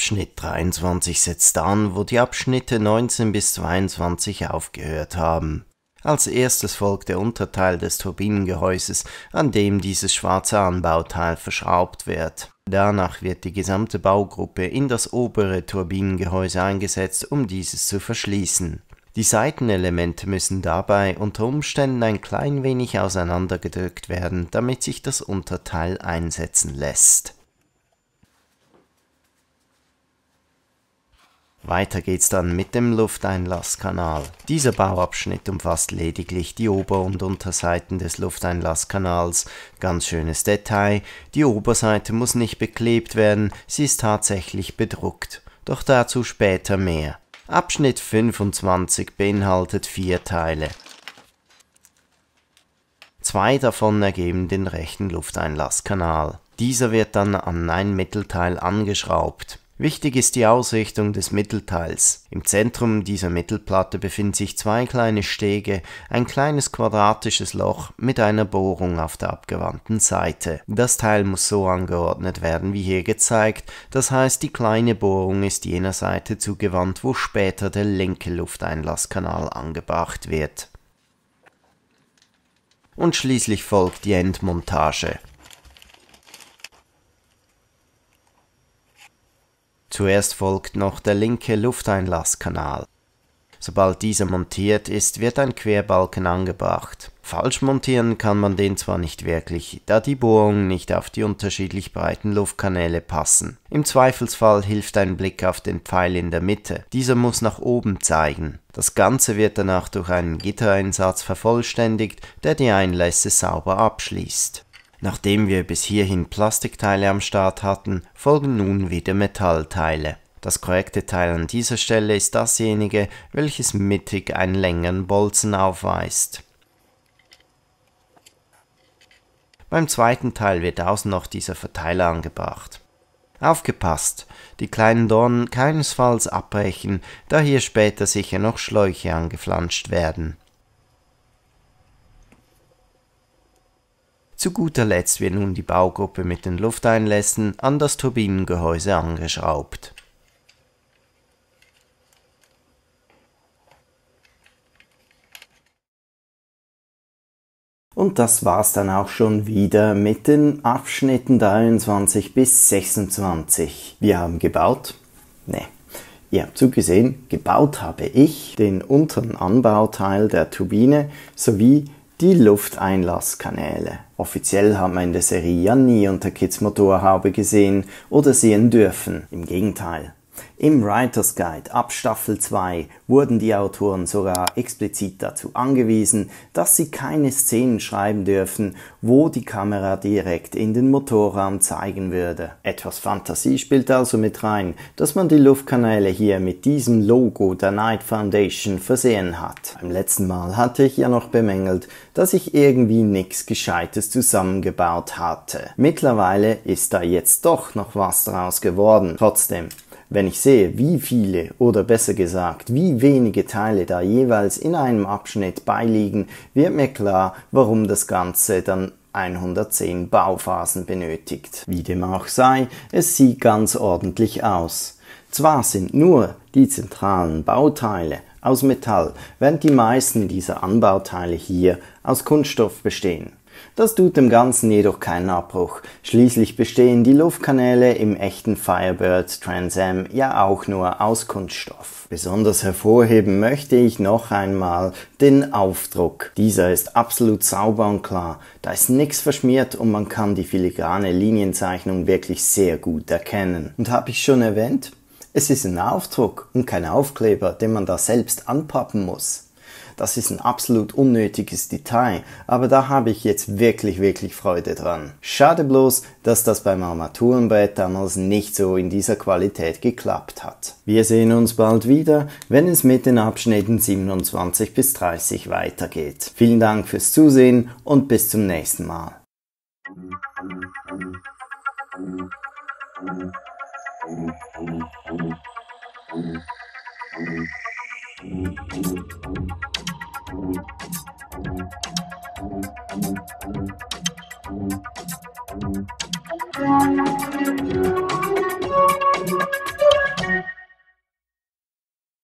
Abschnitt 23 setzt an, wo die Abschnitte 19 bis 22 aufgehört haben. Als erstes folgt der Unterteil des Turbinengehäuses, an dem dieses schwarze Anbauteil verschraubt wird. Danach wird die gesamte Baugruppe in das obere Turbinengehäuse eingesetzt, um dieses zu verschließen. Die Seitenelemente müssen dabei unter Umständen ein klein wenig auseinandergedrückt werden, damit sich das Unterteil einsetzen lässt. Weiter geht's dann mit dem Lufteinlasskanal. Dieser Bauabschnitt umfasst lediglich die Ober- und Unterseiten des Lufteinlasskanals. Ganz schönes Detail, die Oberseite muss nicht beklebt werden, sie ist tatsächlich bedruckt. Doch dazu später mehr. Abschnitt 25 beinhaltet 4 Teile. 2 davon ergeben den rechten Lufteinlasskanal. Dieser wird dann an ein Mittelteil angeschraubt. Wichtig ist die Ausrichtung des Mittelteils. Im Zentrum dieser Mittelplatte befinden sich 2 kleine Stege, ein kleines quadratisches Loch mit einer Bohrung auf der abgewandten Seite. Das Teil muss so angeordnet werden wie hier gezeigt, das heißt die kleine Bohrung ist jener Seite zugewandt, wo später der linke Lufteinlasskanal angebracht wird. Und schließlich folgt die Endmontage. Zuerst folgt noch der linke Lufteinlasskanal. Sobald dieser montiert ist, wird ein Querbalken angebracht. Falsch montieren kann man den zwar nicht wirklich, da die Bohrungen nicht auf die unterschiedlich breiten Luftkanäle passen. Im Zweifelsfall hilft ein Blick auf den Pfeil in der Mitte. Dieser muss nach oben zeigen. Das Ganze wird danach durch einen Gittereinsatz vervollständigt, der die Einlässe sauber abschließt. Nachdem wir bis hierhin Plastikteile am Start hatten, folgen nun wieder Metallteile. Das korrekte Teil an dieser Stelle ist dasjenige, welches mittig einen längeren Bolzen aufweist. Beim zweiten Teil wird außen noch dieser Verteiler angebracht. Aufgepasst! Die kleinen Dornen keinesfalls abbrechen, da hier später sicher noch Schläuche angeflanscht werden. Zu guter Letzt wird nun die Baugruppe mit den Lufteinlässen an das Turbinengehäuse angeschraubt. Und das war's dann auch schon wieder mit den Abschnitten 23 bis 26. Wir haben gebaut? Ne. Ihr habt zugesehen, gebaut habe ich den unteren Anbauteil der Turbine sowie die Lufteinlasskanäle. Offiziell haben wir in der Serie ja nie unter Kids Motorhaube gesehen oder sehen dürfen. Im Gegenteil. Im Writers Guide ab Staffel 2 wurden die Autoren sogar explizit dazu angewiesen, dass sie keine Szenen schreiben dürfen, wo die Kamera direkt in den Motorraum zeigen würde. Etwas Fantasie spielt also mit rein, dass man die Luftkanäle hier mit diesem Logo der Knight Foundation versehen hat. Beim letzten Mal hatte ich ja noch bemängelt, dass ich irgendwie nichts Gescheites zusammengebaut hatte. Mittlerweile ist da jetzt doch noch was draus geworden. Trotzdem, wenn ich sehe, wie viele oder besser gesagt, wie wenige Teile da jeweils in einem Abschnitt beiliegen, wird mir klar, warum das Ganze dann 110 Bauphasen benötigt. Wie dem auch sei, es sieht ganz ordentlich aus. Zwar sind nur die zentralen Bauteile aus Metall, während die meisten dieser Anbauteile hier aus Kunststoff bestehen. Das tut dem Ganzen jedoch keinen Abbruch. Schließlich bestehen die Luftkanäle im echten Firebird Trans Am ja auch nur aus Kunststoff. Besonders hervorheben möchte ich noch einmal den Aufdruck. Dieser ist absolut sauber und klar. Da ist nichts verschmiert und man kann die filigrane Linienzeichnung wirklich sehr gut erkennen. Und habe ich schon erwähnt? Es ist ein Aufdruck und kein Aufkleber, den man da selbst anpappen muss. Das ist ein absolut unnötiges Detail, aber da habe ich jetzt wirklich Freude dran. Schade bloß, dass das beim Armaturenbrett damals nicht so in dieser Qualität geklappt hat. Wir sehen uns bald wieder, wenn es mit den Abschnitten 27 bis 30 weitergeht. Vielen Dank fürs Zusehen und bis zum nächsten Mal. Thank you.